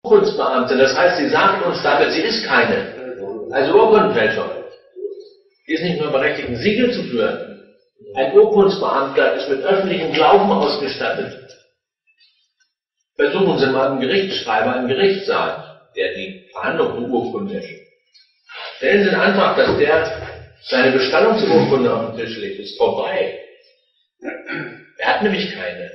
Urkundsbeamte, das heißt, sie sagt uns damit, sie ist keine. Also Urkundenfälschung. Die ist nicht nur berechtigt, ein Siegel zu führen. Ein Urkundsbeamter ist mit öffentlichem Glauben ausgestattet. Versuchen Sie mal einen Gerichtsschreiber im Gerichtssaal, der die Verhandlung beurkundet. Stellen Sie den Antrag, dass der seine Bestallungsurkunde auf den Tisch legt, ist vorbei. Er hat nämlich keine.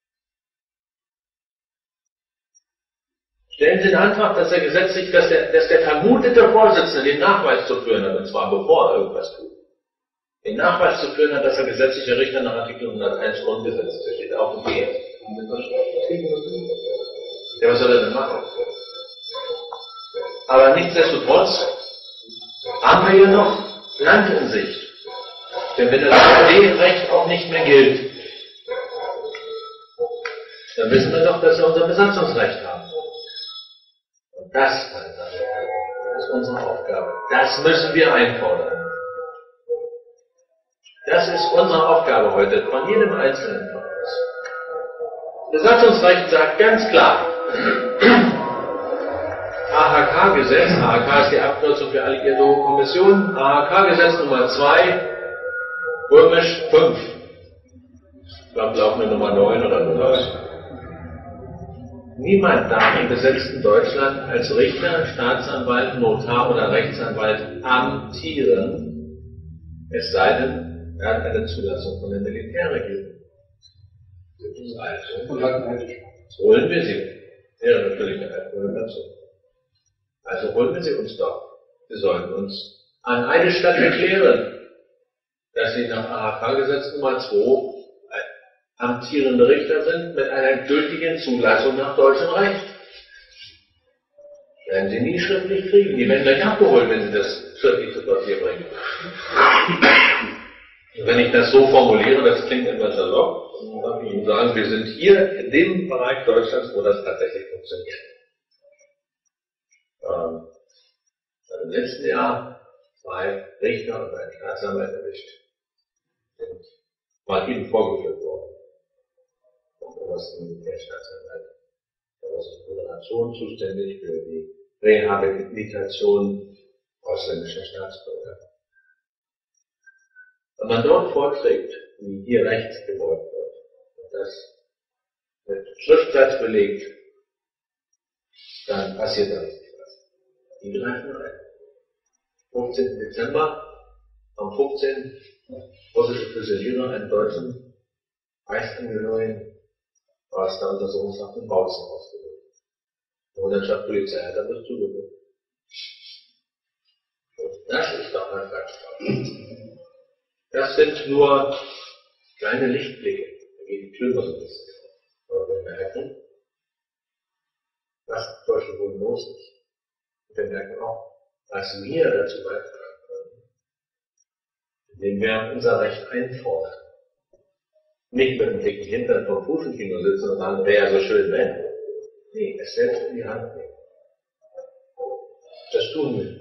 Stellen Sie den Antrag, dass er gesetzlich, dass der vermutete Vorsitzende den Nachweis zu führen hat, und zwar bevor er irgendwas tut. Den Nachweis zu führen hat, dass er gesetzlicher Richter nach Artikel 101 Grundgesetz ist. Der steht auch im Ehe. Ja, was soll er denn machen? Aber nichtsdestotrotz haben wir hier noch Land in Sicht. Denn wenn das AD-Recht auch nicht mehr gilt, dann wissen wir doch, dass wir unser Besatzungsrecht haben. Und das, meine Damen und Herren, ist unsere Aufgabe. Das müssen wir einfordern. Das ist unsere Aufgabe heute, von jedem Einzelnen von uns. Besatzungsrecht sagt ganz klar, AHK-Gesetz, AHK ist die Abkürzung für Alliierte Hohe Kommission, AHK-Gesetz Nummer 2, römisch 5. Ich glaube, laufen wir Nummer 9 oder 9. Niemand darf im besetzten Deutschland als Richter, Staatsanwalt, Notar oder Rechtsanwalt amtieren, es sei denn, er hat eine Zulassung von der Militärregierung. Also, holen wir sie. Ja, natürlich eine Argumentation. Also holen wir sie uns doch. Wir sollen uns an eine Stadt erklären, dass sie nach AHK-Gesetz Nummer 2 amtierende Richter sind mit einer gültigen Zulassung nach deutschem Recht. Werden sie nie schriftlich kriegen. Die werden gleich abgeholt, wenn sie das schriftlich zu Papier bringen. Und wenn ich das so formuliere, das klingt etwas salopp, dann darf ich Ihnen sagen, wir sind hier in dem Bereich Deutschlands, wo das tatsächlich funktioniert. Im letzten Jahr 2 Richter und ein Staatsanwalt erwischt, sind mal Ihnen vorgeführt worden. Vom obersten Militärstaatsanwalt. Der war zur Föderation zuständig für die Rehabilitation ausländischer Staatsbürger. Wenn man dort vorträgt, wie hier Recht gewollt wird, und das mit Schriftsatz belegt, dann passiert da nicht was. Die greifen ein. 15. Dezember, am 15. russische Fusiliere einen deutschen Reichsangehörigen aus der Untersuchungshaft in Bautzen ausgelöst. Die Hundertschaft Polizei hat das zugehört. Das ist doch ein Rechtsstaat. Das sind nur kleine Lichtblicke, da geht die Tür so ein bisschen. Aber wir merken, was Deutschland wohl los ist. Und wir merken auch, was wir dazu beitragen können, indem wir unser Recht einfordern. Nicht mit dem dicken Hintern vom Fußenkino sitzen und sagen, wäre ja so schön, wenn. Nee, es selbst in die Hand nehmen. Das tun wir.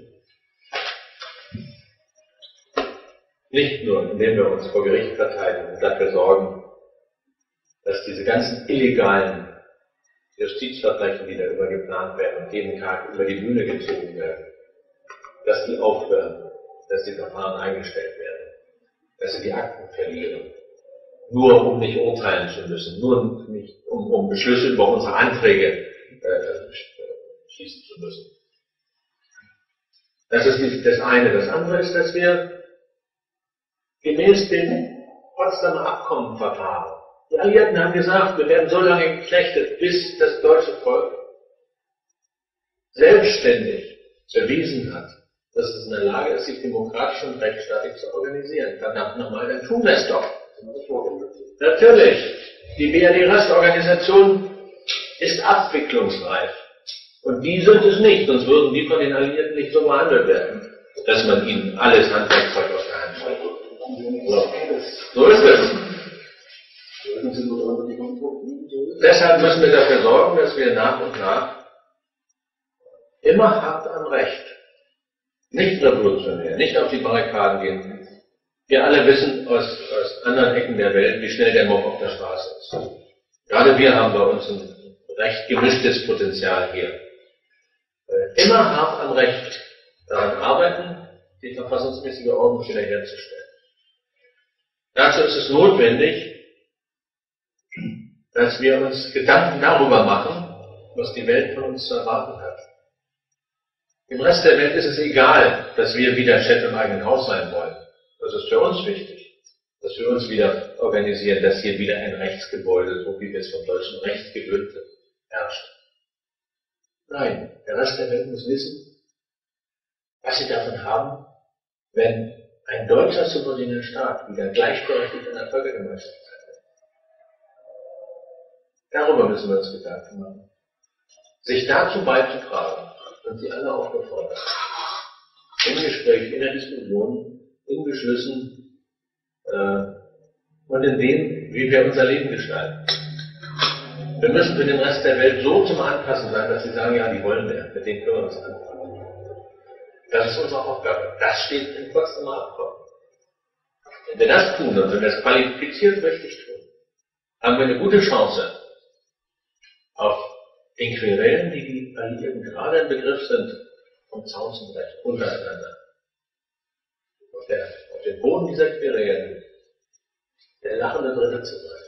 Nicht nur, indem wir uns vor Gericht verteidigen und dafür sorgen, dass diese ganzen illegalen Justizverbrechen, die da immer geplant werden und jeden Tag über die Bühne gezogen werden, dass die aufhören, dass die Verfahren eingestellt werden, dass sie die Akten verlieren, nur um nicht urteilen zu müssen, nur nicht um Beschlüsse über unsere Anträge schießen zu müssen. Das ist das eine. Das andere ist, dass wir gemäß dem Potsdamer Abkommen verfahren. Die Alliierten haben gesagt, wir werden so lange geknechtet, bis das deutsche Volk selbstständig bewiesen hat, dass es in der Lage ist, sich demokratisch und rechtsstaatlich zu organisieren. Verdammt nochmal, dann tun wir es doch. Natürlich, die BRD-Rastorganisation ist abwicklungsreif. Und die sind es nicht, sonst würden die von den Alliierten nicht so behandelt werden, dass man ihnen alles Handwerkzeug aus der Hand schreibt. So ist es. Deshalb müssen wir dafür sorgen, dass wir nach und nach immer hart am Recht, nicht revolutionär, nicht auf die Barrikaden gehen. Wir alle wissen aus anderen Ecken der Welt, wie schnell der Mob auf der Straße ist. Gerade wir haben bei uns ein recht gemischtes Potenzial hier. immer hart am Recht daran arbeiten, die verfassungsmäßige Ordnung wiederherzustellen. Dazu ist es notwendig, dass wir uns Gedanken darüber machen, was die Welt von uns zu erwarten hat. Im Rest der Welt ist es egal, dass wir wieder Chef im eigenen Haus sein wollen. Das ist für uns wichtig, dass wir uns wieder organisieren, dass hier wieder ein Rechtsgebäude, so wie wir es vom deutschen Recht gewöhnt sind, herrscht. Nein, der Rest der Welt muss wissen, was sie davon haben, wenn ein deutscher souveräner Staat wieder gleichberechtigt in der Völkergemeinschaft sein wird. Darüber müssen wir uns Gedanken machen. Sich dazu beizutragen, und Sie alle aufgefordert, im Gespräch, in der Diskussion, in Beschlüssen und in dem, wie wir unser Leben gestalten. Wir müssen für den Rest der Welt so zum Anpassen sein, dass sie sagen, ja, die wollen wir, mit denen können wir uns anfangen. Das ist unsere Aufgabe. Das steht im Potsdamer Abkommen. Wenn wir das tun und wenn wir es qualifiziert richtig tun, haben wir eine gute Chance auf den Querelen, die die Alliierten gerade im Begriff sind, vom Zaun zum Recht untereinander. Auf dem Boden dieser Querelen der lachende Dritte zu sein.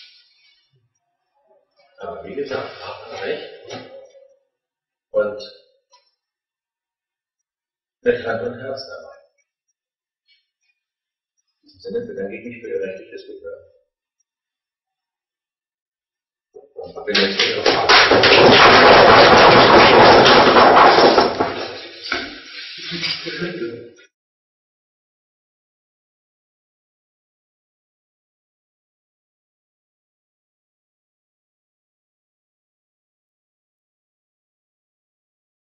Aber wie gesagt, hart Recht und mit Hand und Herz dabei. In diesem Sinne bedanke ich mich für Ihr rechtliches Gehör. Und bin jetzt Ihre Frage.